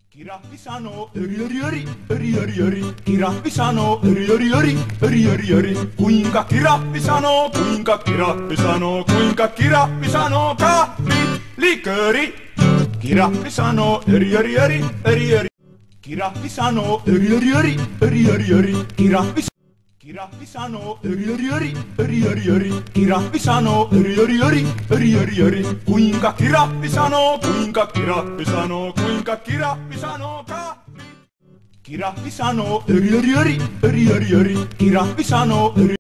Kirahvi sanoo öri, kirahvi sanoo öri, kuinka kirahvi sanoo, kuinka kirahvi sanoo, kuinka kirahvi sanoo kahvi, likööri. Kirahvi sanoo öri, kirahvi sanoo öri, kirahvi sanoo öri, kirahvi sanoo öri, kuinka kirahvi sanoo, kuinka kirahvi sanoo, kuinka kirahvi sanoo kahvi. Kirahvi sanoo öri, kirahvi sanoo öri.